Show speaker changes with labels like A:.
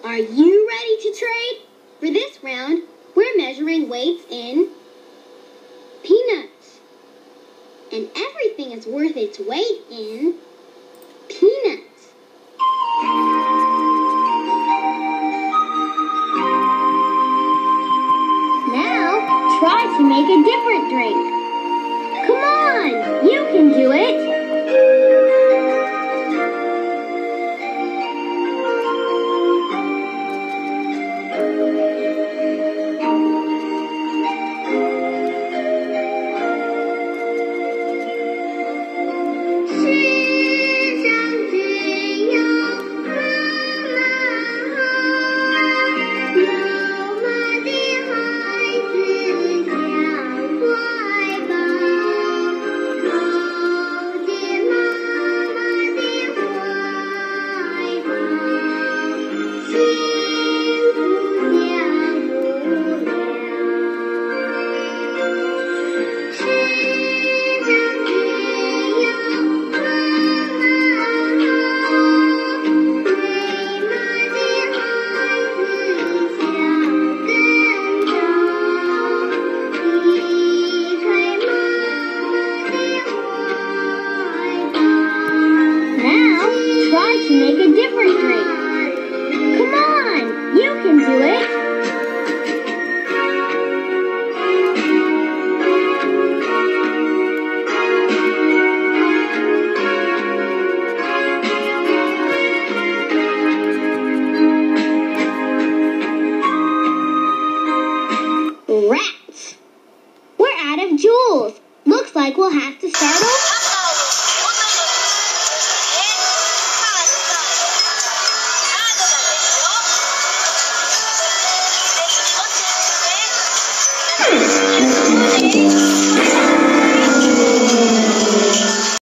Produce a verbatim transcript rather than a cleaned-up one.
A: Are you ready to trade? For this round, we're measuring weights in peanuts. And everything is worth its weight in peanuts. Now, try to make a different drink. Come on, you can do it. To make a different drink. Come on, you can do it. Rats. We're out of jewels. Looks like we'll have to start over. Thank you.